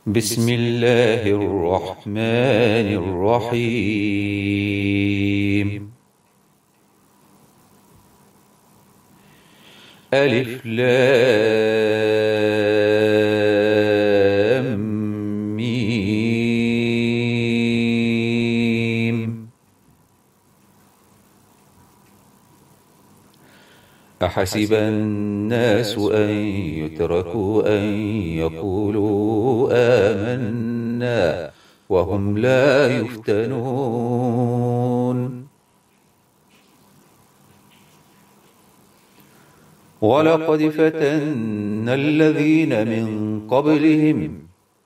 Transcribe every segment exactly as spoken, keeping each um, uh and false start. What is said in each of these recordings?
بسم الله الرحمن الرحيم. ألف لام ميم. أحسب الناس أن يتركوا أن يقولوا آمنا وهم لا يفتنون. ولقد فتنا الذين من قبلهم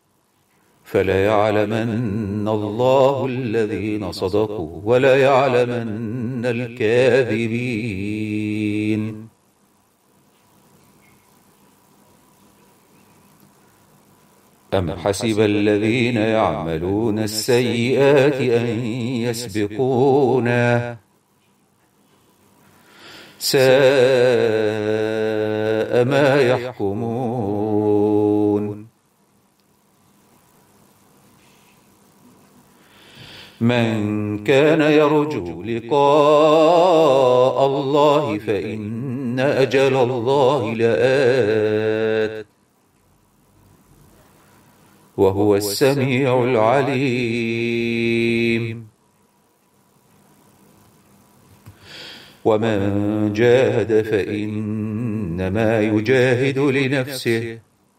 فليعلمن الله الذين صدقوا وليعلمن الكاذبين. أم حسب الذين يعملون السيئات أن يسبقونا ساء ما يحكمون. من كان يرجو لقاء الله فإن أجل الله لآت وهو السميع العليم. ومن جاهد فإنما يجاهد لنفسه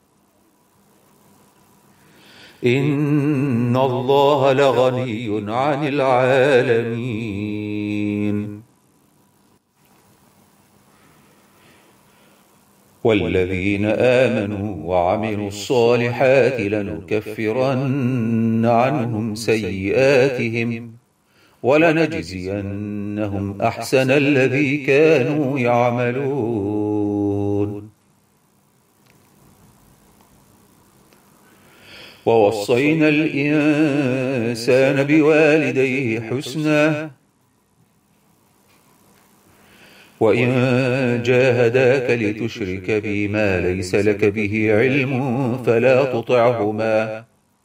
إن الله لغني عن العالمين. والذين آمنوا وعملوا الصالحات لنكفرن عنهم سيئاتهم ولنجزينهم أحسن الذي كانوا يعملون. ووصينا الإنسان بوالديه حسنا وإن جاهداك لتشرك بي ما ليس لك به علم فلا تطعهما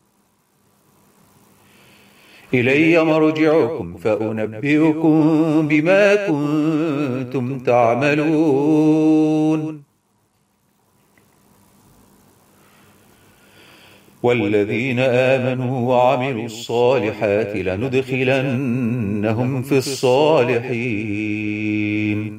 إلي مرجعكم فأنبئكم بما كنتم تعملون. والذين آمنوا وعملوا الصالحات لندخلنهم في الصالحين.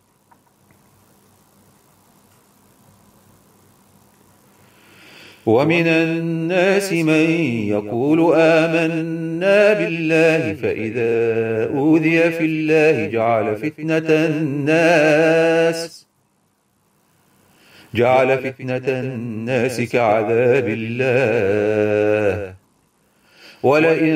ومن الناس من يقول آمنا بالله فإذا أوذي في الله جعل فتنة الناس جعل فتنة الناس كعذاب الله ولئن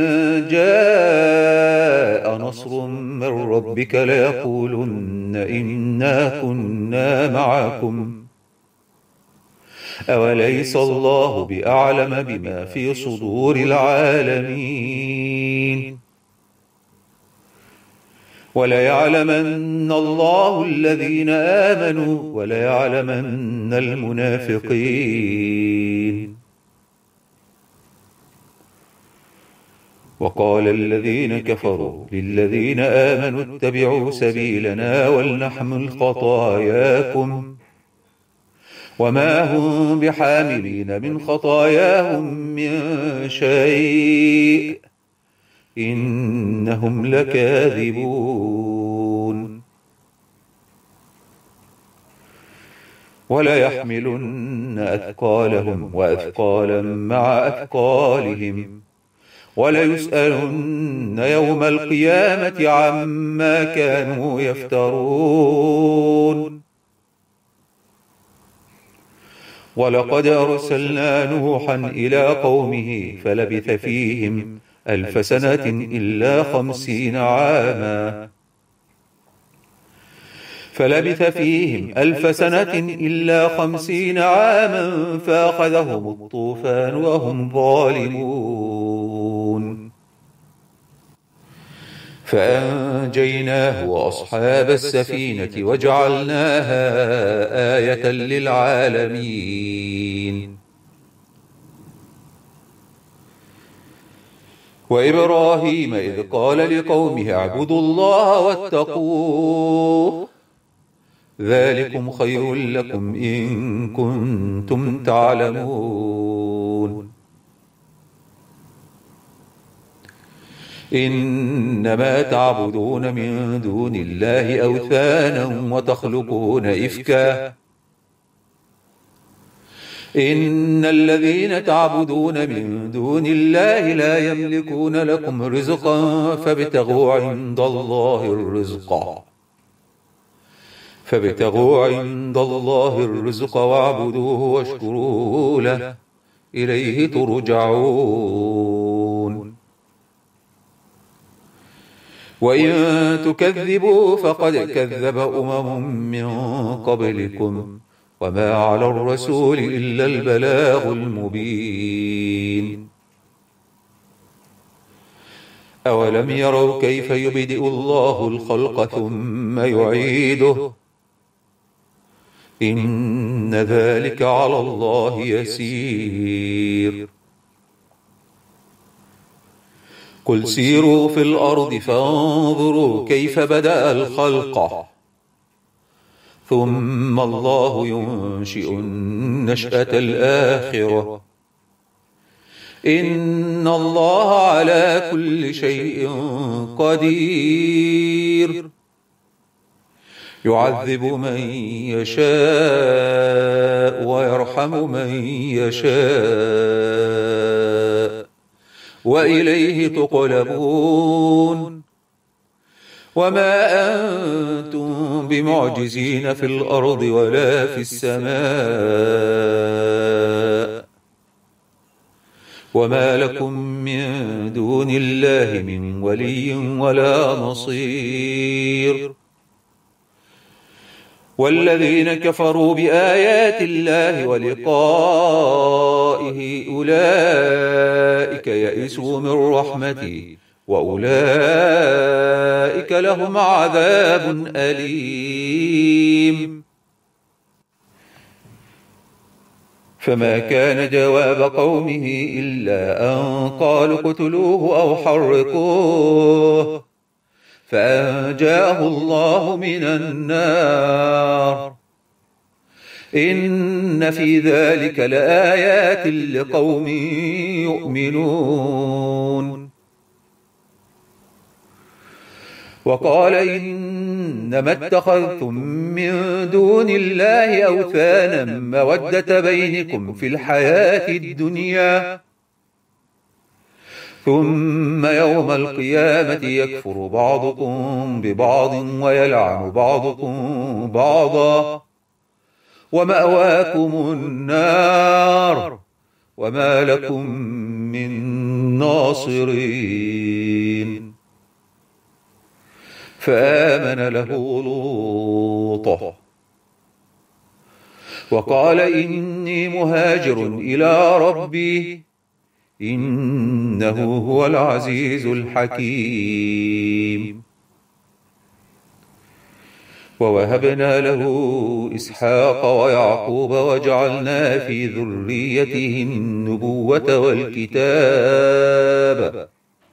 جاء نصر من ربك ليقولن إنا كنا معكم أوليس الله بأعلم بما في صدور العالمين. وليعلمن الله الذين آمنوا وليعلمن المنافقين. وقال الذين كفروا للذين آمنوا اتبعوا سبيلنا ولنحمل خطاياكم وما هم بحاملين من خطاياهم من شيء إنهم لكاذبون. وليحملن أثقالهم وأثقالا مع أثقالهم وليسألن يوم القيامة عما كانوا يفترون. ولقد أرسلنا نوحا إلى قومه فلبث فيهم ألف سنة إلا خمسين عاما فلبث فيهم ألف سنة إلا خمسين عاما فأخذهم الطوفان وهم ظالمون فأنجيناه وأصحاب السفينة وجعلناها آية للعالمين. وإبراهيم إذ قال لقومه اعبدوا الله واتقوه ذلكم خير لكم إن كنتم تعلمون إنما تعبدون من دون الله أوثانا وتخلقون إفكا إن الذين تعبدون من دون الله لا يملكون لكم رزقا فابتغوا عند الله الرزق فابتغوا عند الله الرزق واعبدوه واشكروا له إليه ترجعون وإن تكذبوا فقد كذب أمم من قبلكم وما على الرسول إلا البلاغ المبين أولم يروا كيف يبدئ الله الخلق ثم يعيده إن ذلك على الله يسير قل سيروا في الأرض فانظروا كيف بدأ الخلق ثم الله ينشئ النشأة الآخرة إن الله على كل شيء قدير يعذب من يشاء ويرحم من يشاء وإليه تقلبون وما أنتم بمعجزين في الأرض ولا في السماء وما لكم من دون الله من ولي ولا نصير والذين كفروا بآيات الله ولقائه أولئك يئسوا من رحمته وأولئك لهم عذاب أليم فما كان جواب قومه إلا أن قالوا اقتلوه أو حرقوه فأنجاه الله من النار إن في ذلك لآيات لقوم يؤمنون وقال إنما اتخذتم من دون الله أوثانا مودة بينكم في الحياة الدنيا ثم يوم القيامة يكفر بعضكم ببعض ويلعن بعضكم بعضا ومأواكم النار وما لكم من ناصرين فآمن له لوط وقال إني مهاجر إلى ربي إنه هو العزيز الحكيم ووهبنا له إسحاق ويعقوب وجعلنا في ذريته النبوة والكتاب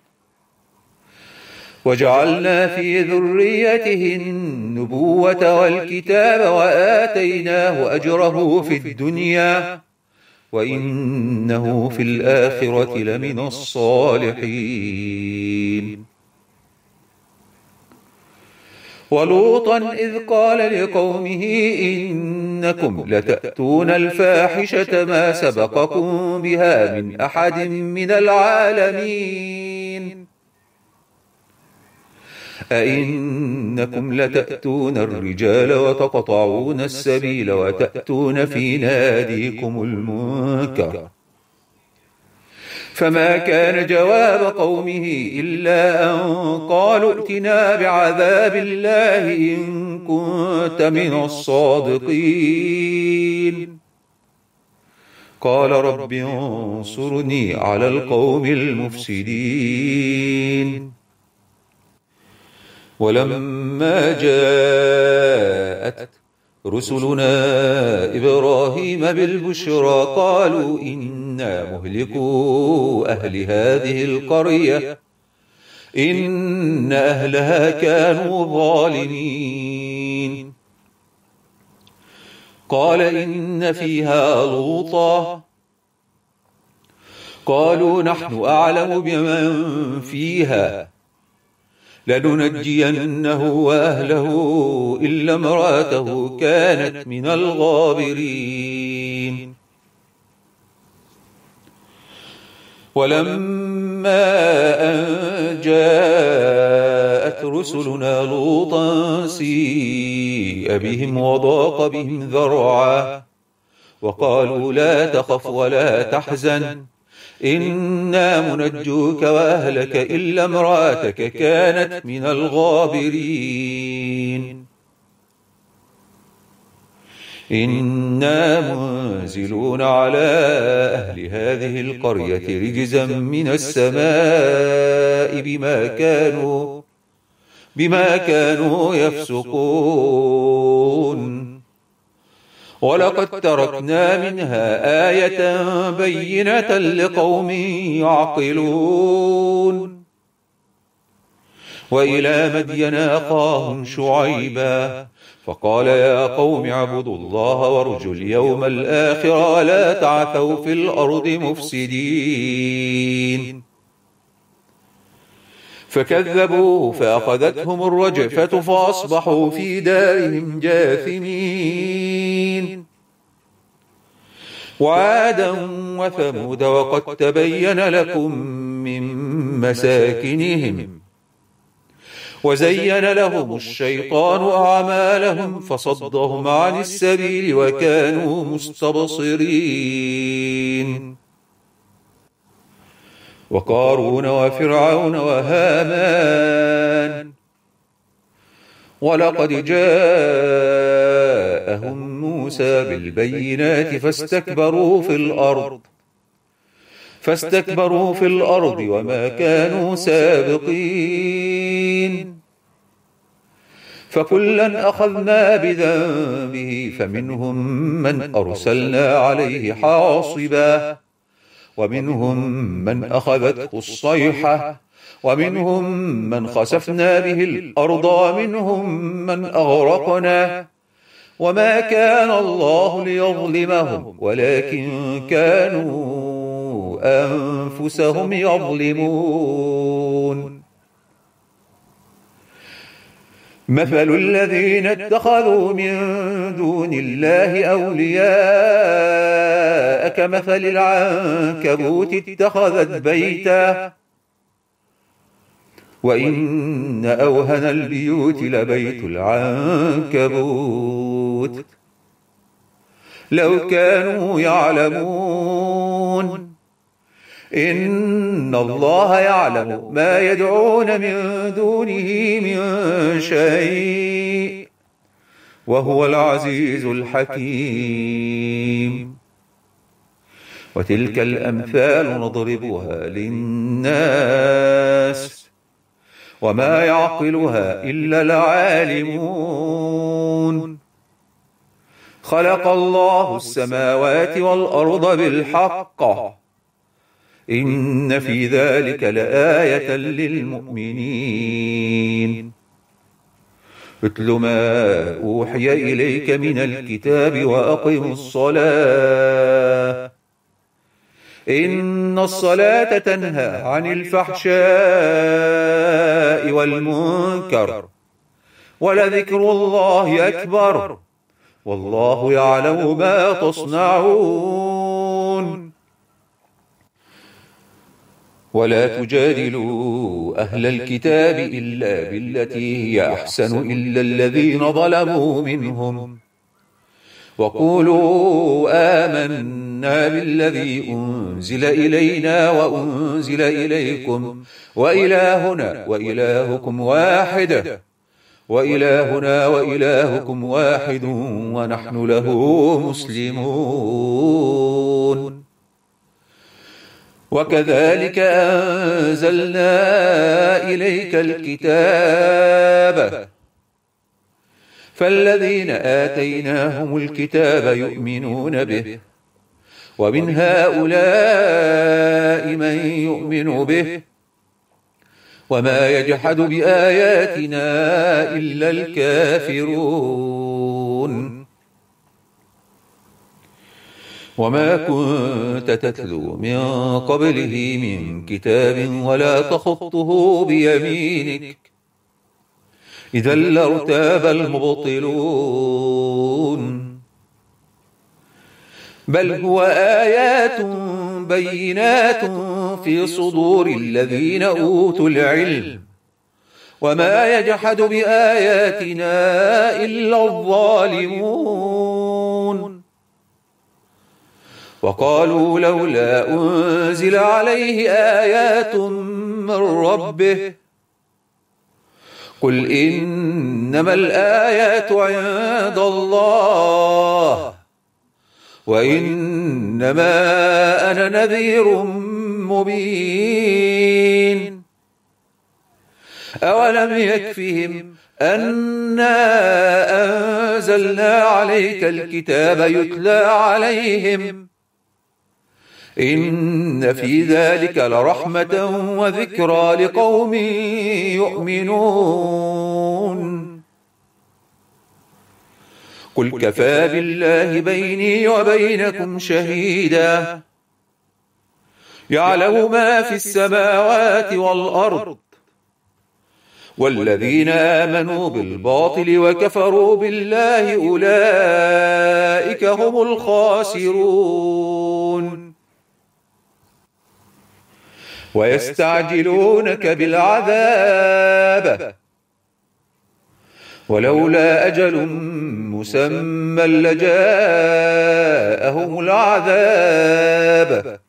وجعلنا في ذريته النبوة والكتاب وآتيناه أجره في الدنيا وإنه في الآخرة لمن الصالحين ولوطا إذ قال لقومه إنكم لتأتون الفاحشة ما سبقكم بها من أحد من العالمين أئنكم لتأتون الرجال وتقطعون السبيل وتأتون في ناديكم المنكر فما كان جواب قومه إلا أن قالوا ائتنا بعذاب الله إن كنت من الصادقين قال رب انصرني على القوم المفسدين ولما جاءت رسلنا إبراهيم بالبشرى قالوا إنا مهلكو أهل هذه القرية إن أهلها كانوا ظالمين. قال إن فيها لوطا قالوا نحن أعلم بمن فيها لننجينه وأهله إلا امرأته كانت من الغابرين. ولما أن جاءت رسلنا لوطا سيء بهم وضاق بهم ذرعا وقالوا لا تخف ولا تحزن إنا منجوك وأهلك إلا امرأتك كانت من الغابرين. إنا منزلون على أهل هذه القرية رجزا من السماء بما كانوا بما كانوا يفسقون. ولقد تركنا منها آية بينة لقوم يعقلون. وإلى مدين أخاهم شعيبا فقال يا قوم اعبدوا الله وارجوا اليوم الآخر ولا تعثوا في الأرض مفسدين. فكذبوه فأخذتهم الرجفة فأصبحوا في دارهم جاثمين. وعادا وثمود وقد تبين لكم من مساكنهم وزين لهم الشيطان أعمالهم فصدهم عن السبيل وكانوا مستبصرين. وقارون وفرعون وهامان ولقد جاءهم موسى بالبينات فاستكبروا في الأرض فاستكبروا في الأرض وما كانوا سابقين. فكلا أخذنا بذنبه فمنهم من أرسلنا عليه حاصبا ومنهم من أخذته الصيحة ومنهم من خسفنا به الأرض ومنهم من أغرقنا وما كان الله ليظلمهم ولكن كانوا أنفسهم يظلمون. مثل الذين اتخذوا من دون الله أولياء كمثل العنكبوت اتخذت بيتا وإن أوهن البيوت لبيت العنكبوت لو كانوا يعلمون إن الله يعلم ما يدعون من دونه من شيء وهو العزيز الحكيم. وتلك الأمثال نضربها للناس وما يعقلها إلا العالمون. خلق الله السماوات والأرض بالحق إن في ذلك لآية للمؤمنين. اتل ما أوحي إليك من الكتاب وأقم الصلاة إن الصلاة تنهى عن الفحشاء والمنكر ولذكر الله أكبر والله يعلم ما تصنعون. ولا تجادلوا أهل الكتاب إلا بالتي هي أحسن إلا الذين ظلموا منهم وقولوا آمنا بالذي أنزل إلينا وأنزل إليكم وإلهنا وإلهكم واحد وإلهنا وإلهكم واحد ونحن له مسلمون. وكذلك أنزلنا إليك الكتاب فالذين آتيناهم الكتاب يؤمنون به، ومن هؤلاء من يؤمن به، وما يجحد بآياتنا إلا الكافرون. وما كنت تتلو من قبله من كتاب ولا تخطه بيمينك، إذا لارتاب المبطلون. بل هو آيات بينات في صدور الذين أوتوا العلم، وما يجحد بآياتنا إلا الظالمون. وقالوا لولا أنزل عليه آيات من ربه، قل إنما الآيات عند الله، وإنما أنا نذير مبين. أولم يكفهم أنا أنزلنا عليك الكتاب يتلى عليهم، إن في ذلك لرحمة وذكرى لقوم يؤمنون. قل كفى بالله بيني وبينكم شهيدا، يعلم ما في السماوات والأرض، والذين آمنوا بالباطل وكفروا بالله أولئك هم الخاسرون. ويستعجلونك بالعذاب، ولولا أجل مسمى لجاءهم العذاب،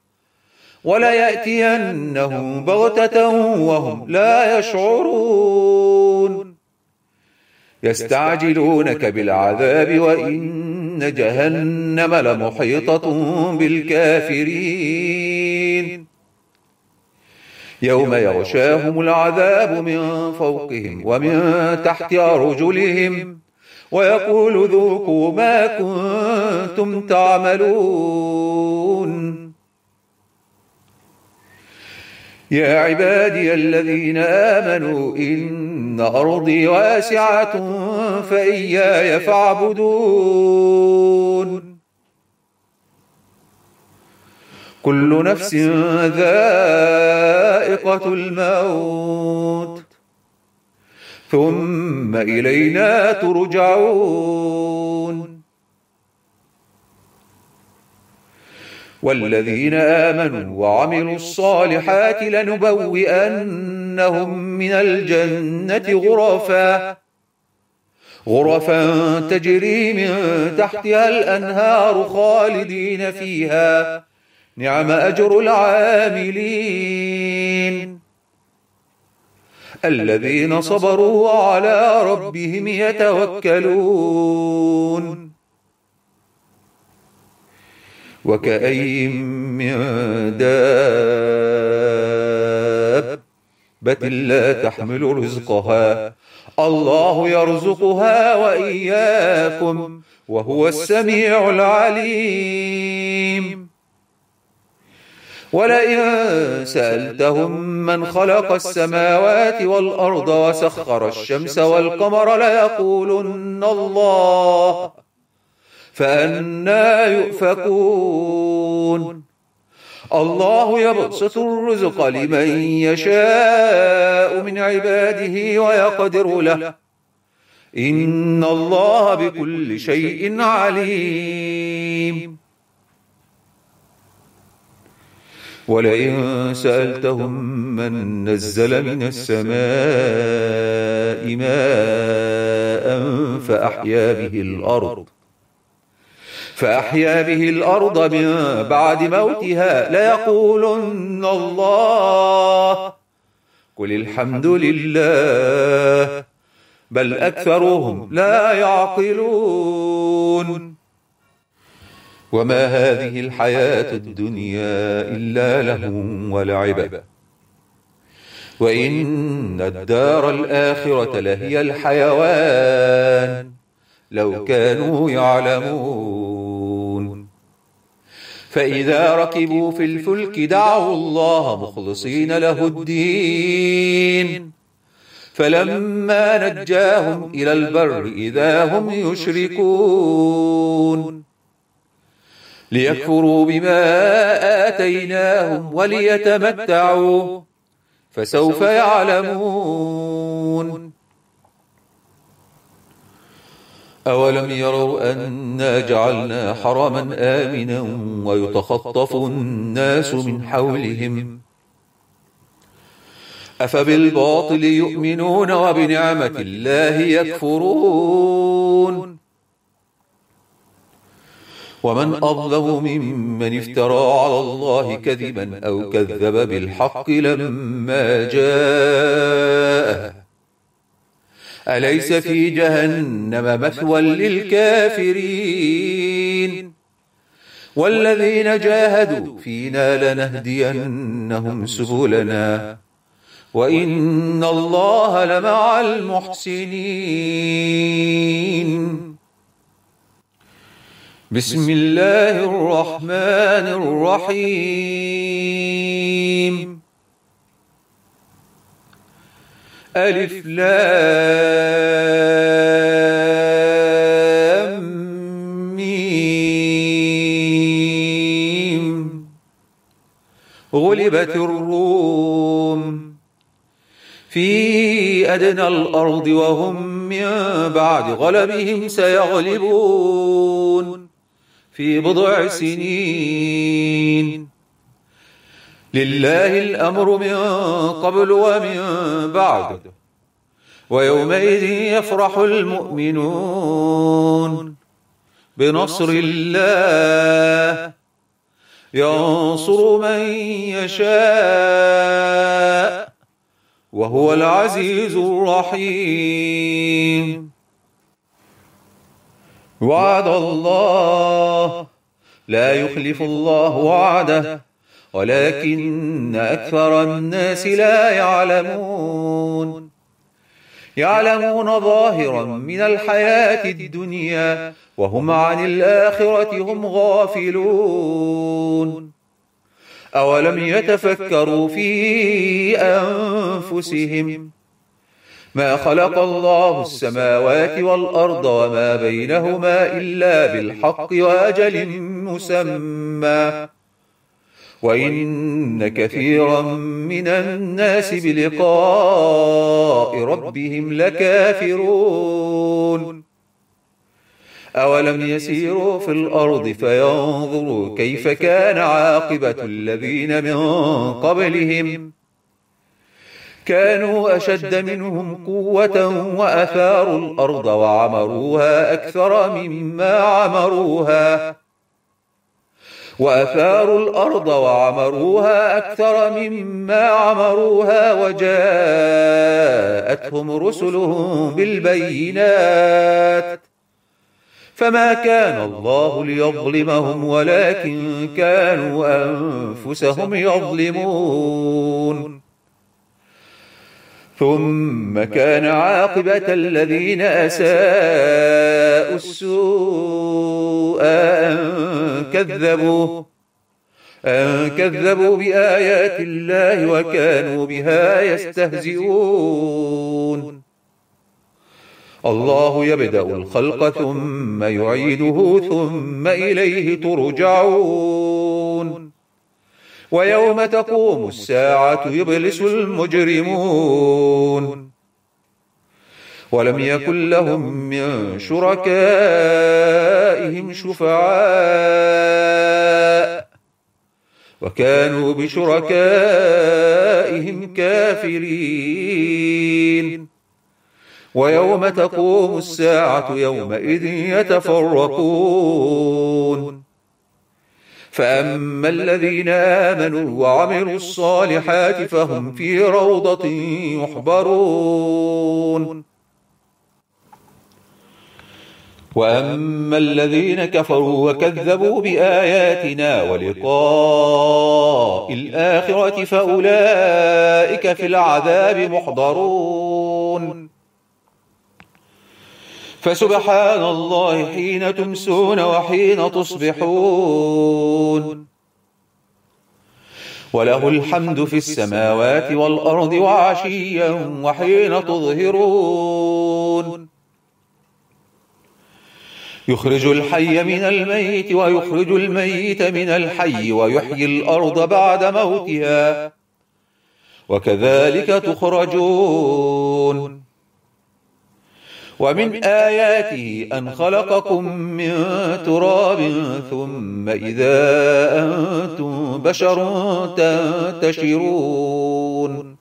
وليأتينهم بغتة وهم لا يشعرون. يستعجلونك بالعذاب وإن جهنم لمحيطة بالكافرين. يوم يغشاهم العذاب من فوقهم ومن تحت أرجلهم، ويقول ذوقوا ما كنتم تعملون. يا عبادي الذين آمنوا إن أرضي واسعة فإياي فاعبدون. كل نفس ذائقة الموت، ثم إلينا ترجعون. والذين آمنوا وعملوا الصالحات لنبوئنهم من الجنة غرفا غرفا تجري من تحتها الأنهار خالدين فيها، نعم أجر العاملين. الذين صبروا وعلى ربهم يتوكلون. وكأين من دابة لا تحمل رزقها الله يرزقها وإياكم وهو السميع العليم. ولئن سألتهم من خلق السماوات والأرض وسخر الشمس والقمر ليقولن الله، فأنى يؤفكون. الله يبسط الرزق لمن يشاء من عباده ويقدر له، إن الله بكل شيء عليم. ولئن سألتهم من نزل من السماء ماء فأحيا به الأرض فأحيا به الأرض من بعد موتها ليقولن الله، قل الحمد لله، بل أكثرهم لا يعقلون. وما هذه الحياة الدنيا إلا لهو ولعب، وإن الدار الآخرة لهي الحيوان، لو كانوا يعلمون. فإذا ركبوا في الفلك دعوا الله مخلصين له الدين فلما نجاهم إلى البر إذا هم يشركون ليكفروا بما آتيناهم وليتمتعوا فسوف يعلمون. أولم يروا أنا جعلنا حرما آمنا ويتخطف الناس من حولهم أفبالباطل يؤمنون وبنعمة الله يكفرون. ومن أظلم ممن افترى على الله كذبا أو كذب بالحق لما جاءه أليس في جهنم مثوى للكافرين والذين جاهدوا فينا لنهدينهم سبلنا وإن الله لمع المحسنين. بسم الله الرحمن الرحيم. ألف لام ميم. غلبت الروم في أدنى الأرض وهم من بعد غلبهم سيغلبون في بضع سنين. لله الأمر من قبل ومن بعد ويومئذ يفرح المؤمنون بنصر الله ينصر من يشاء وهو العزيز الرحيم. وعد الله لا يخلف الله وعده ولكن أكثر الناس لا يعلمون. يعلمون ظاهرا من الحياة الدنيا وهم عن الآخرة هم غافلون. أولم يتفكروا في أنفسهم ما خلق الله السماوات والأرض وما بينهما إلا بالحق وأجل مسمى وإن كثيرا من الناس بلقاء ربهم لكافرون. أولم يسيروا في الأرض فينظروا كيف كان عاقبة الذين من قبلهم كانوا أشد منهم قوة وأثاروا الأرض وعمروها أكثر مما عمروها وأثاروا الأرض وعمروها أكثر مما عمروها وجاءتهم رسلهم بالبينات فما كان الله ليظلمهم ولكن كانوا أنفسهم يظلمون. ثم كان عاقبة الذين أساءوا السوء أن كذبوا أن كذبوا بآيات الله وكانوا بها يستهزئون. الله يبدأ الخلق ثم يعيده ثم إليه ترجعون. ويوم تقوم الساعة يبلس المجرمون ولم يكن لهم من شركائهم شفعاء وكانوا بشركائهم كافرين. ويوم تقوم الساعة يومئذ يتفرقون فأما الذين آمنوا وعملوا الصالحات فهم في روضة يحبرون وأما الذين كفروا وكذبوا بآياتنا ولقاء الآخرة فأولئك في العذاب محضرون فسبحان الله حين تمسون وحين تصبحون، وله الحمد في السماوات والأرض وعشيا وحين تظهرون، يخرج الحي من الميت ويخرج الميت من الحي ويحيي الأرض بعد موتها وكذلك تخرجون. ومن آياته أن خلقكم من تراب ثم إذا أنتم بشر تنتشرون.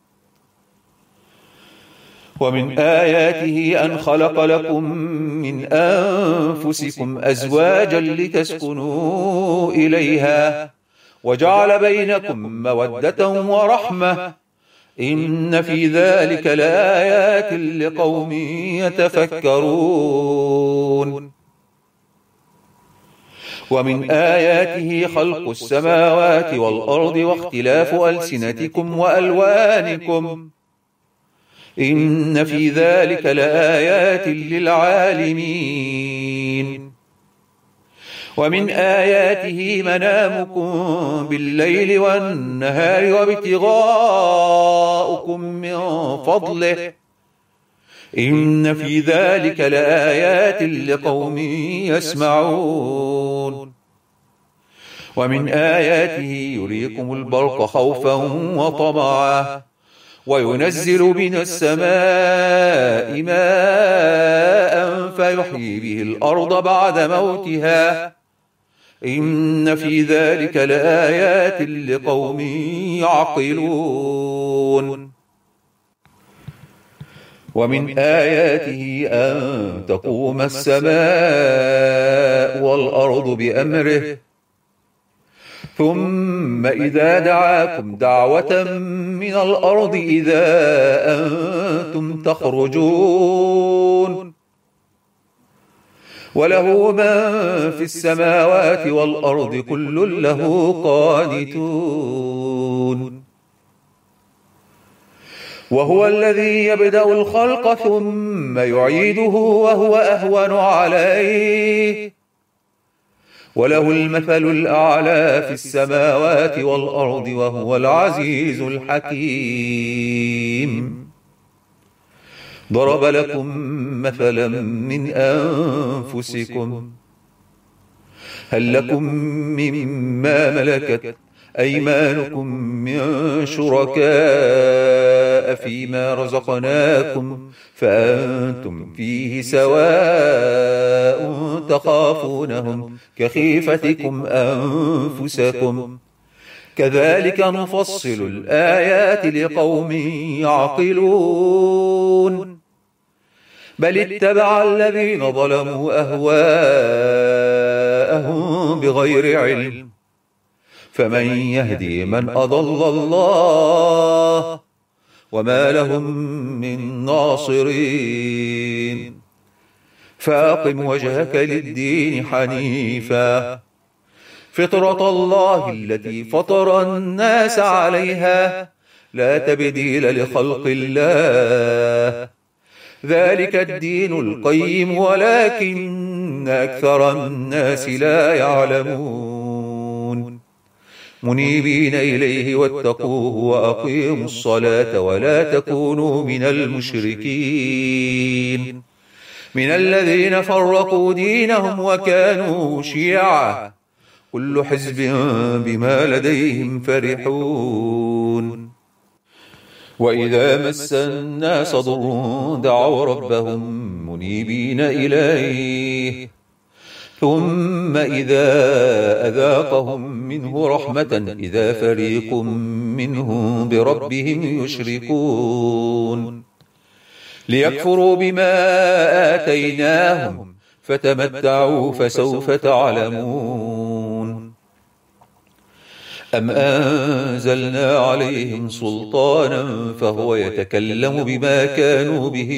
ومن آياته أن خلق لكم من أنفسكم أزواجا لتسكنوا إليها وجعل بينكم مودة ورحمة، إن في ذلك لآيات لقوم يتفكرون. ومن آياته خلق السماوات والأرض واختلاف ألسنتكم وألوانكم، إن في ذلك لآيات للعالمين. ومن آياته منامكم بالليل والنهار وابتغاؤكم من فضله، إن في ذلك لآيات لقوم يسمعون. ومن آياته يريكم البرق خوفا وطمعا وينزل من السماء ماء فيحيي به الأرض بعد موتها، إن في ذلك لآيات لقوم يعقلون. ومن آياته أن تقوم السماء والأرض بأمره، ثم إذا دعاكم دعوة من الأرض إذا أنتم تخرجون، وله من في السماوات والأرض كل له قانتون. وهو الذي يبدأ الخلق ثم يعيده وهو أهون عليه، وله المثل الأعلى في السماوات والأرض وهو العزيز الحكيم. ضرب لكم مثلا من أنفسكم، هل لكم مما ملكت أيمانكم من شركاء فيما رزقناكم فأنتم فيه سواء تخافونهم كخيفتكم أنفسكم، كذلك نفصل الآيات لقوم يعقلون. بل اتبع الذين ظلموا أهواءهم بغير علم، فمن يهدي من أضل الله وما لهم من ناصرين. فأقم وجهك للدين حنيفا، فطرة الله التي فطر الناس عليها لا تبديل لخلق الله، ذلك الدين القيم ولكن أكثر الناس لا يعلمون. منيبين إليه واتقوه وأقيموا الصلاة ولا تكونوا من المشركين من الذين فرقوا دينهم وكانوا شيعا، كل حزب بما لديهم فرحون. وإذا مس الناس ضر دعوا ربهم منيبين إليه، ثم إذا أذاقهم منه رحمة إذا فريق منهم بربهم يشركون، ليكفروا بما آتيناهم فتمتعوا فسوف تعلمون. أم أنزلنا عليهم سلطانا فهو يتكلم بما كانوا به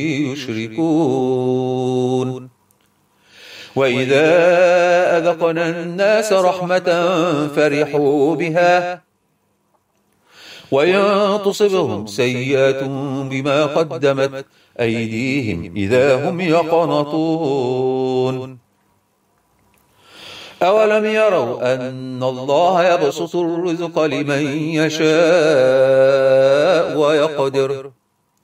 يشركون. وإذا أذقنا الناس رحمة فرحوا بها، وإن تصبهم سيئة بما قدمت أيديهم إذا هم يقنطون أولم يروا أن الله يبسط الرزق لمن يشاء ويقدر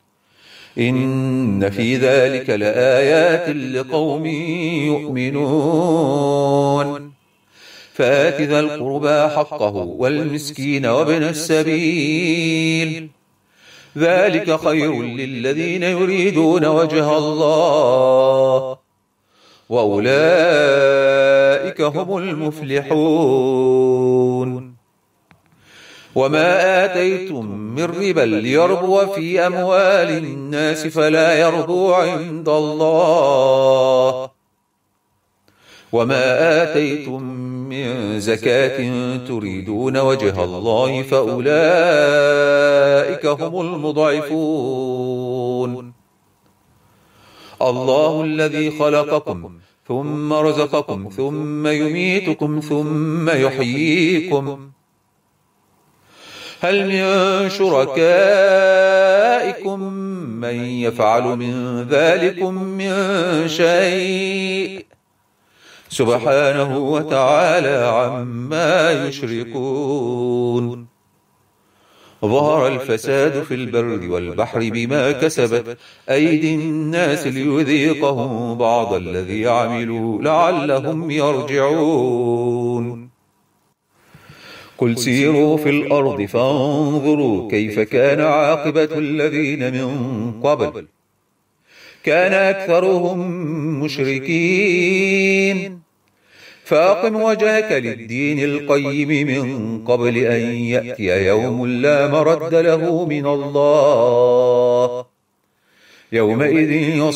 إن في ذلك لآيات لقوم يؤمنون فآت ذا القربى حقه والمسكين وابن السبيل ذلك خير للذين يريدون وجه الله وأولئك هم المفلحون وما آتيتم من ربا ليربو في أموال الناس فلا يربو عند الله وما آتيتم من زكاة تريدون وجه الله فأولئك هم المضعفون الله الذي خلقكم ثم رزقكم ثم يميتكم ثم يحييكم هل من شركائكم من يفعل من ذلكم من شيء سبحانه وتعالى عما يشركون ظهر الفساد في البر والبحر بما كسبت أيدي الناس ليذيقهم بعض الذي عملوا لعلهم يرجعون قل سيروا في الأرض فانظروا كيف كان عاقبة الذين من قبل كان أكثرهم مشركين فأقم وجهك للدين القيم من قبل أن يأتي يوم لا مرد له من الله يومئذ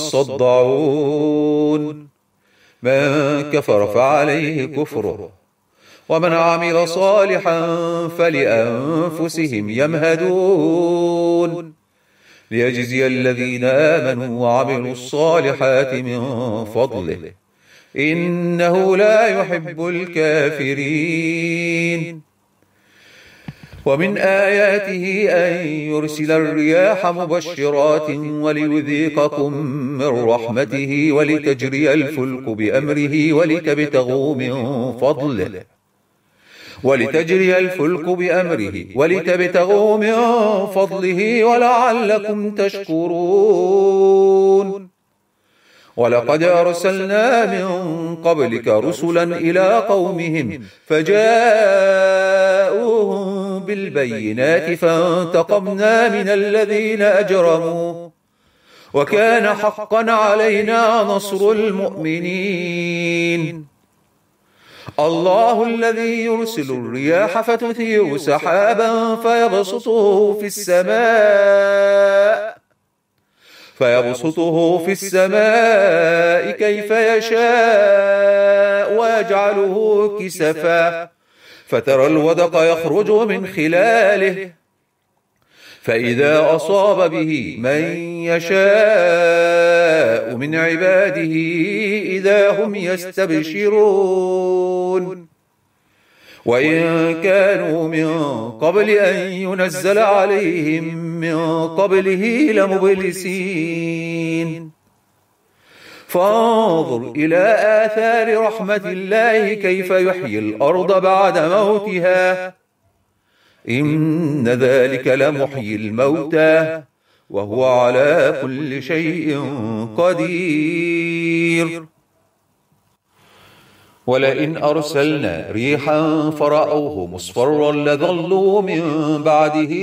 يصدعون من كفر فعليه كفره ومن عمل صالحا فلأنفسهم يمهدون ليجزي الذين آمنوا وعملوا الصالحات من فضله إنه لا يحب الكافرين ومن آياته أن يرسل الرياح مبشرات وليذيقكم من رحمته ولتجري الفلك بأمره ولتبتغوا من فضله ولتجري الفلك بأمره ولتبتغوا من فضله ولعلكم تشكرون ولقد أرسلنا من قبلك رسلا إلى قومهم فجاءوهم بالبينات فانتقمنا من الذين أجرموا وكان حقا علينا نصر المؤمنين الله الذي يرسل الرياح فتثير سحابا فيبسطه في السماء فيبسطه في السماء كيف يشاء ويجعله كسفا فترى الودق يخرج من خلاله فإذا أصاب به من يشاء من عباده إذا هم يستبشرون وإن كانوا من قبل أن ينزل عليهم من قبله لمبلسين فانظر إلى آثار رحمة الله كيف يحيي الأرض بعد موتها إن ذلك لمحيي الموتى وهو على كل شيء قدير ولئن أرسلنا ريحا فرأوه مصفرا لظلوا من بعده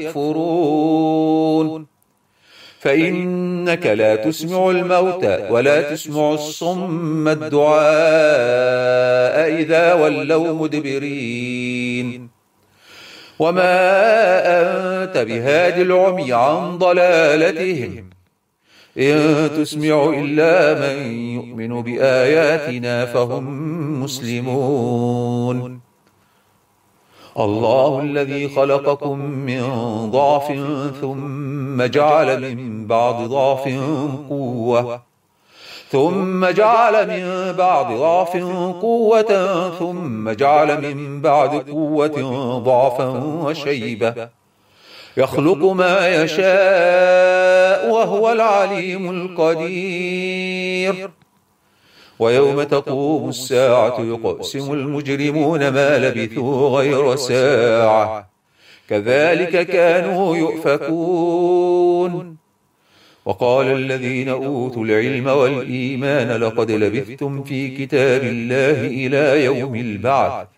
يكفرون فإنك لا تسمع الموتى ولا تسمع الصم الدعاء إذا ولوا مدبرين وما أنت بهاد العمي عن ضلالتهم إن تسمع إلا من يؤمن بآياتنا فهم مسلمون الله الذي خلقكم من ضعف ثم جعل من بعد ضعف قوة ثم جعل من بعد ضعف قوة ثم جعل من بعد قوة ضعفا وشيبة يخلق ما يشاء يشاء وهو العليم القدير. ويوم تقوم الساعة يقسم المجرمون ما لبثوا غير ساعة كذلك كانوا يؤفكون. وقال الذين أوتوا العلم والإيمان لقد لبثتم في كتاب الله إلى يوم البعث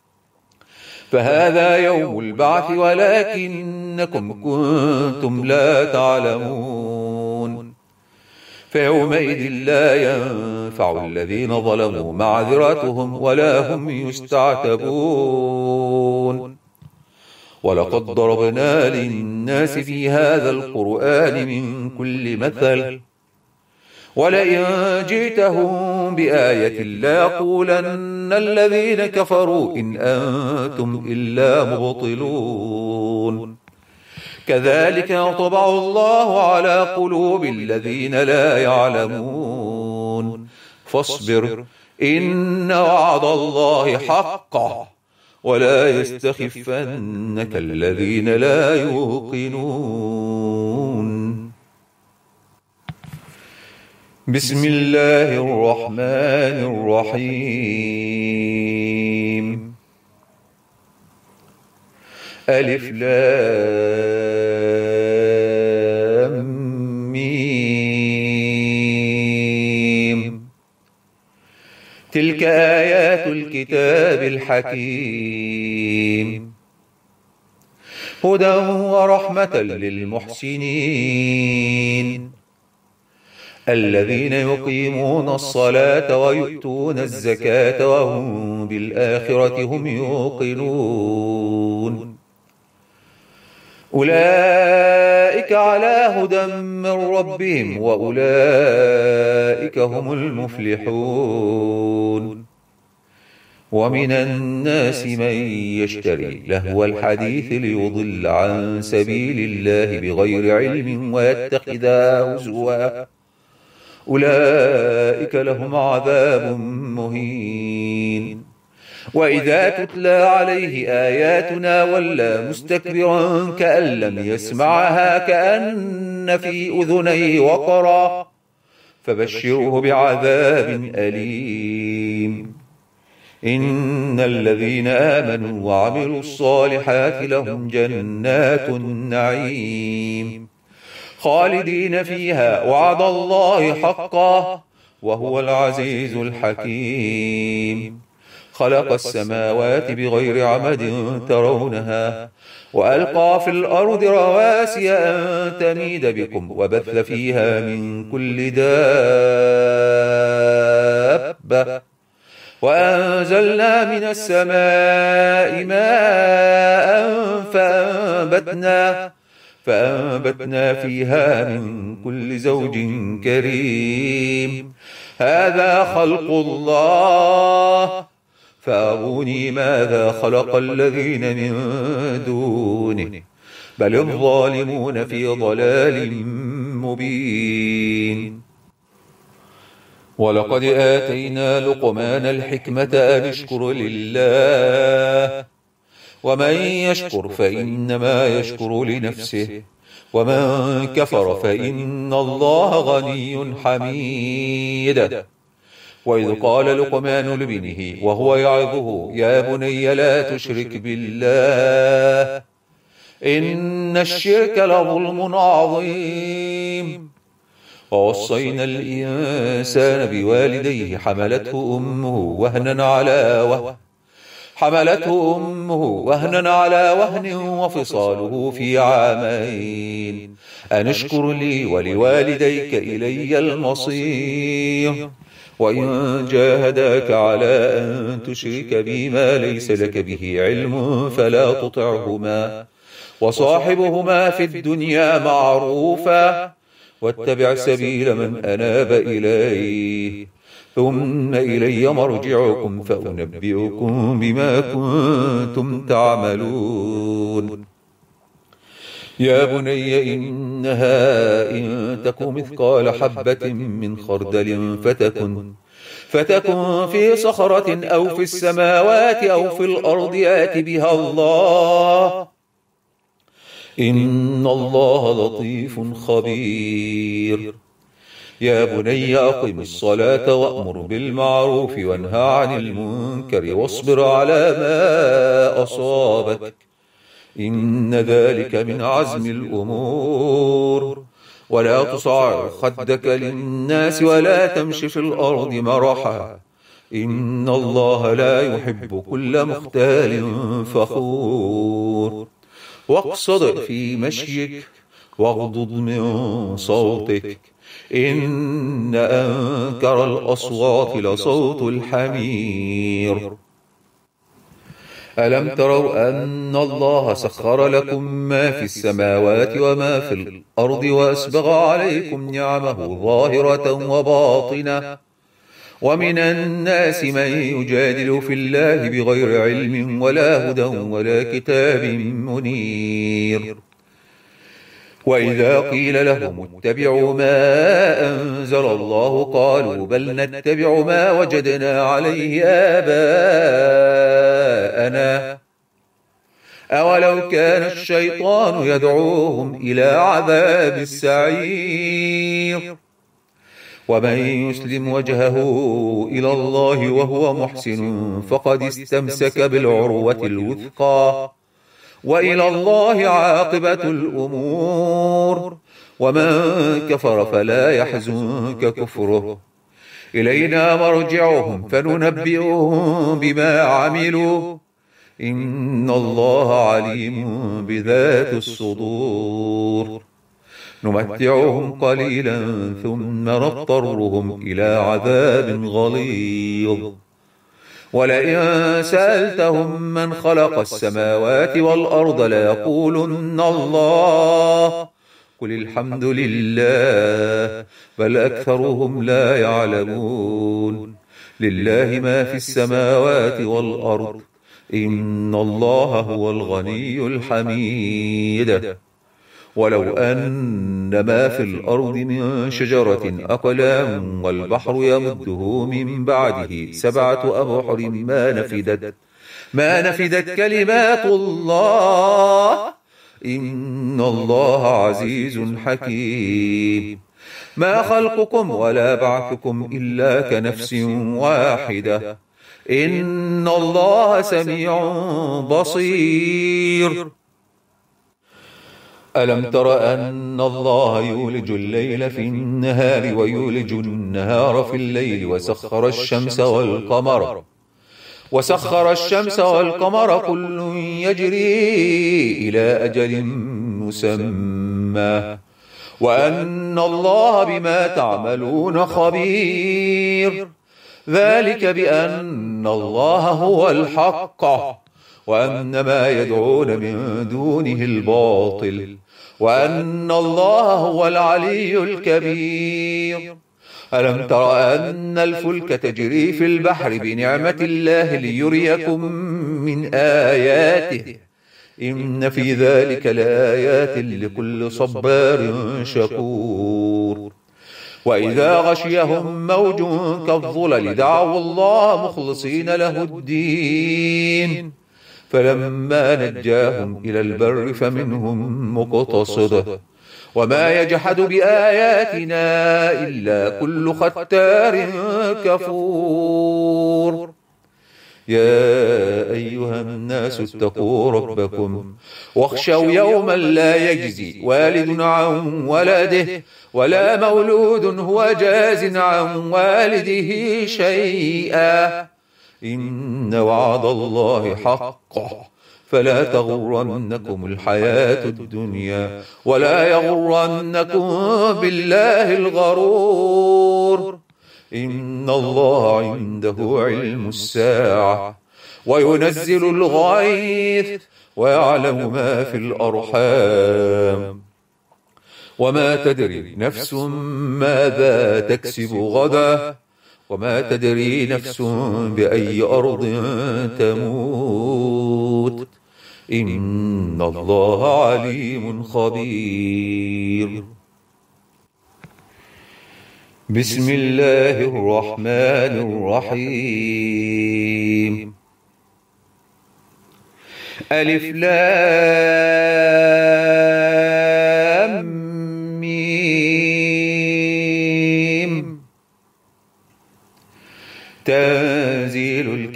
فهذا يوم البعث ولكنكم كنتم لا تعلمون. فيومئذ لا ينفع الذين ظلموا معذرتهم ولا هم يستعتبون. ولقد ضربنا للناس في هذا القرآن من كل مثل ولئن جئتهم بآية ليقولن الذين كفروا إن أنتم إلا مبطلون. كذلك يطبع الله على قلوب الذين لا يعلمون. فاصبر إن وعد الله حق ولا يستخفنك الذين لا يوقنون. بسم الله الرحمن الرحيم. ألف لام ميم. تلك آيات الكتاب الحكيم هدى ورحمة للمحسنين الذين يقيمون الصلاة ويؤتون الزكاة وهم بالآخرة هم يوقنون. أولئك على هدى من ربهم وأولئك هم المفلحون. ومن الناس من يشتري لهو الحديث ليضل عن سبيل الله بغير علم ويتخذها هزوا أولئك لهم عذاب مهين. وإذا تتلى عليه آياتنا ولى مستكبرا كأن لم يسمعها كأن في أذنيه وقرا فبشره بعذاب أليم. إن الذين آمنوا وعملوا الصالحات لهم جنات النعيم خالدين فيها وعد الله حقا وهو العزيز الحكيم. خلق السماوات بغير عمد ترونها وألقى في الأرض رواسي أن تميد بكم وبث فيها من كل دابة وأنزلنا من السماء ماء فأنبتنا فأنبتنا فيها من كل زوج كريم. هذا خلق الله فأروني ماذا خلق الذين من دونه بل الظالمون في ضلال مبين. ولقد آتينا لقمان الحكمة أن اشكر لله ومن يشكر فإنما يشكر لنفسه ومن كفر فإن الله غني حميد. وإذ قال لقمان لابنه وهو يعظه يا بني لا تشرك بالله إن الشرك لظلم عظيم. ووصينا الإنسان بوالديه حملته أمه وهنا على وهن حملته أمه وهنا على وهن وفصاله في عامين أن اشكر لي ولوالديك إلي المصير. وإن جاهداك على أن تشرك بي ما ليس لك به علم فلا تطعهما وصاحبهما في الدنيا معروفا واتبع سبيل من أناب إليه ثم إلي مرجعكم فأنبئكم بما كنتم تعملون. يا بني إنها إن تك مثقال حبة من خردل فتكن فتكن في صخرة أو في السماوات أو في الأرض يأت بها الله إن الله لطيف خبير. يا بني أقم الصلاة وأمر بالمعروف وانهى عن المنكر واصبر على ما أصابك إن ذلك من عزم الأمور. ولا تصعر خدك للناس ولا تمش في الأرض مرحا إن الله لا يحب كل مختال فخور. واقصد في مشيك واغضض من صوتك إن أنكر الأصوات لصوت الحمير. ألم تروا أن الله سخر لكم ما في السماوات وما في الأرض وأسبغ عليكم نعمه ظاهرة وباطنة ومن الناس من يجادل في الله بغير علم ولا هدى ولا كتاب منير. وإذا قيل لهم اتبعوا ما أنزل الله قالوا بل نتبع ما وجدنا عليه آباءنا أولو كان الشيطان يدعوهم إلى عذاب السعير. ومن يسلم وجهه إلى الله وهو محسن فقد استمسك بالعروة الوثقى وإلى الله عاقبة الأمور. ومن كفر فلا يحزنك كفره إلينا مرجعهم فننبئهم بما عملوا إن الله عليم بذات الصدور. نمتعهم قليلا ثم نضطرهم إلى عذاب غليظ. ولئن سألتهم من خلق السماوات والأرض ليقولن الله قل الحمد لله بل أكثرهم لا يعلمون. لله ما في السماوات والأرض إن الله هو الغني الحميد. ولو أن ما في الأرض من شجرة أقلام والبحر يمده من بعده سبعة أبحر ما نفدت ما نفدت كلمات الله إن الله عزيز حكيم. ما خلقكم ولا بعثكم إلا كنفس واحدة إن الله سميع بصير. ألم تر أن الله يولج الليل في النهار ويولج النهار في الليل وسخر الشمس والقمر وسخر الشمس والقمر كل يجري إلى أجل مسمى وأن الله بما تعملون خبير. ذلك بأن الله هو الحق وأن ما يدعون من دونه الباطل وأن الله هو العلي الكبير. ألم تر أن الفلك تجري في البحر بنعمة الله ليريكم من آياته إن في ذلك لآيات لكل صبار شكور. وإذا غشيهم موج كالظلل دعوا الله مخلصين له الدين فلما نجاهم إلى البر فمنهم مقتصد وما يجحد بآياتنا إلا كل ختار كفور. يا أيها الناس اتقوا ربكم واخشوا يوما لا يجزي والد عن ولده ولا مولود هو جاز عن والده شيئا إن وعد الله حق فلا تغرنكم الحياة الدنيا ولا يغرنكم بالله الغرور. إن الله عنده علم الساعة وينزل الغيث ويعلم ما في الأرحام وما تدري نفس ماذا تكسب غدا وما تدري نفس بأي أرض تموت إن الله عليم خبير. بسم الله الرحمن الرحيم. ألف لام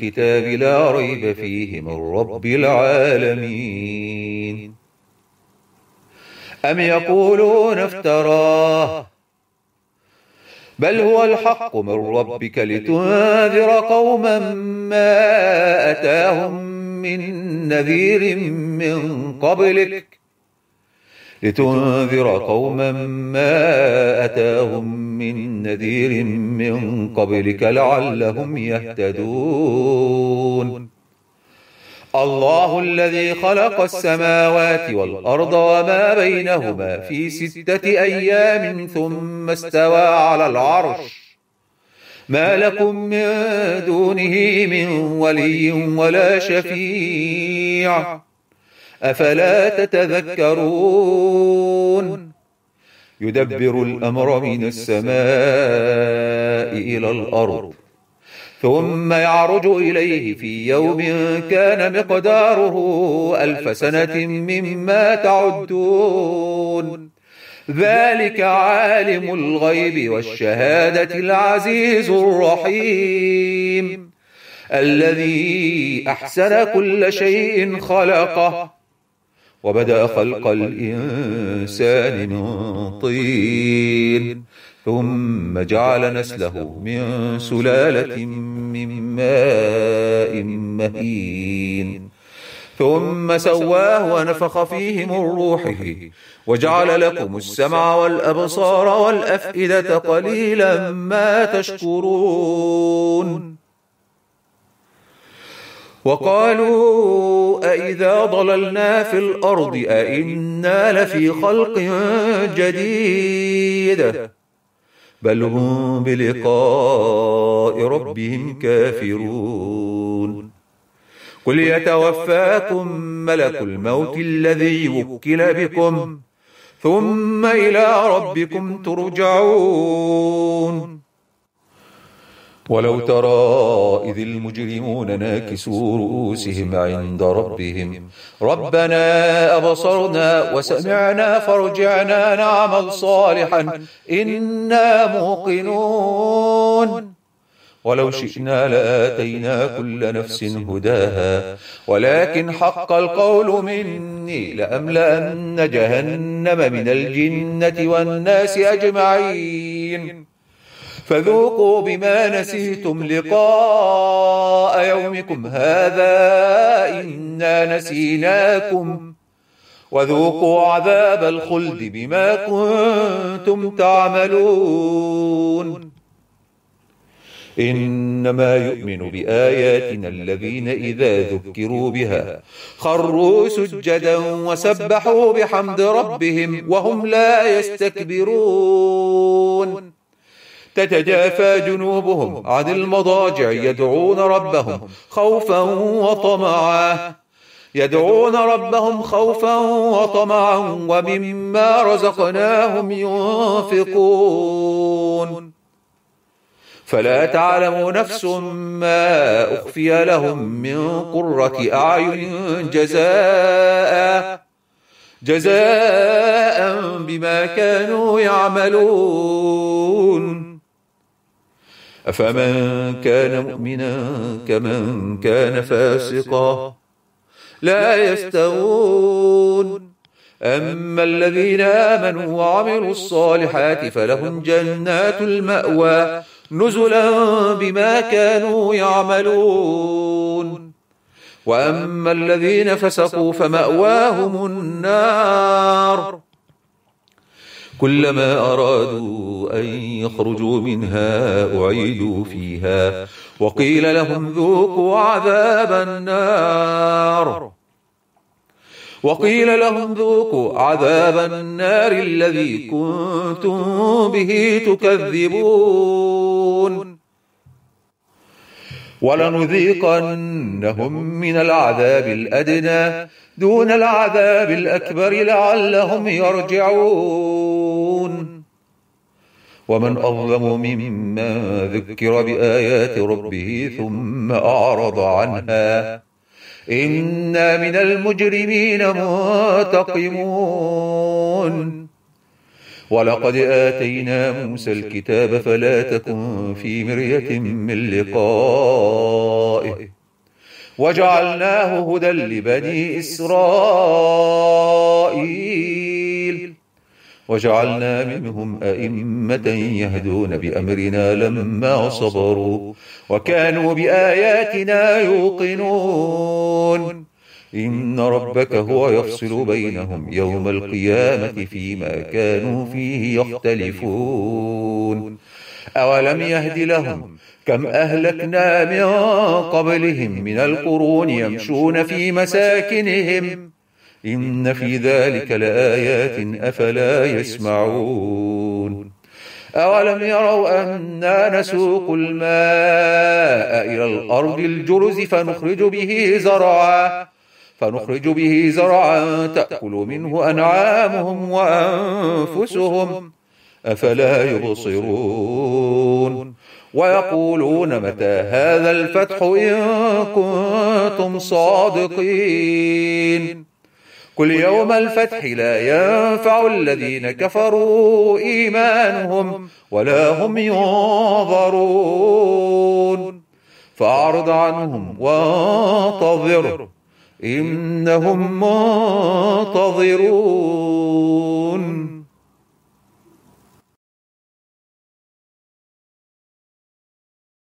الكتاب لا ريب فيه من رب العالمين. أم يقولون افتراه بل هو الحق من ربك لتنذر قوما ما أتاهم من نذير من قبلك لتنذر قوما ما أتاهم من نذير من قبلك لعلهم يهتدون. الله الذي خلق السماوات والأرض وما بينهما في ستة أيام ثم استوى على العرش ما لكم من دونه من ولي ولا شفيع أفلا تتذكرون. يدبر الأمر من السماء إلى الأرض ثم يعرج إليه في يوم كان مقداره ألف سنة مما تعدون ذلك عالم الغيب والشهادة العزيز الرحيم الذي أحسن كل شيء خلقه وبدأ خلق الإنسان من طين ثم جعل نسله من سلالة من ماء مهين ثم سواه ونفخ فيه من روحه وجعل لكم السمع والأبصار والأفئدة قليلا ما تشكرون. وقالوا أئذا ضللنا في الأرض أئنا لفي خلق جديد بل هم بلقاء ربهم كافرون. قل يتوفاكم ملك الموت الذي وكل بكم ثم إلى ربكم ترجعون. ولو ترى إذ المجرمون ناكسوا رؤوسهم عند ربهم ربنا أبصرنا وسمعنا فارجعنا نعمل صالحا إنا موقنون. ولو شئنا لآتينا كل نفس هداها ولكن حق القول مني لأملأن جهنم من الجنة والناس أجمعين فذوقوا بما نسيتم لقاء يومكم هذا إنا نسيناكم وذوقوا عذاب الخلد بما كنتم تعملون. إنما يؤمن بآياتنا الذين إذا ذكروا بها خروا سجدا وسبحوا بحمد ربهم وهم لا يستكبرون. تتجافى جنوبهم عن المضاجع يدعون ربهم خوفا وطمعا يدعون ربهم خوفا وطمعا ومما رزقناهم ينفقون. فلا تعلم نفس ما أخفي لهم من قرة أعين جزاء جزاء بما كانوا يعملون. أفمن كان مؤمنا كمن كان فاسقا لا يستوون. أما الذين آمنوا وعملوا الصالحات فلهم جنات المأوى نزلا بما كانوا يعملون. وأما الذين فسقوا فمأواهم النار كلما أرادوا أن يخرجوا منها أعيدوا فيها وقيل لهم ذوقوا عذاب النار وقيل لهم ذوقوا عذاب النار الذي كنتم به تكذبون. ولنذيقنهم من العذاب الأدنى دون العذاب الأكبر لعلهم يرجعون. ومن أظلم ممن ذكر بآيات ربه ثم أعرض عنها إنا من المجرمين منتقمون. ولقد آتينا موسى الكتاب فلا تكن في مرية من لقائه وجعلناه هدى لبني إسرائيل وجعلنا منهم أئمة يهدون بأمرنا لما صبروا وكانوا بآياتنا يوقنون إن ربك هو يفصل بينهم يوم القيامة فيما كانوا فيه يختلفون أولم يهد لهم كم أهلكنا من قبلهم من القرون يمشون في مساكنهم إن في ذلك لآيات أفلا يسمعون أولم يروا أنا نسوق الماء إلى الأرض الجرز فنخرج به زرعا فنخرج به زرعا تأكل منه أنعامهم وأنفسهم أفلا يبصرون ويقولون متى هذا الفتح إن كنتم صادقين قل يوم الفتح لا ينفع الذين كفروا إيمانهم ولا هم ينظرون فأعرض عنهم وانتظر إنهم منتظرون.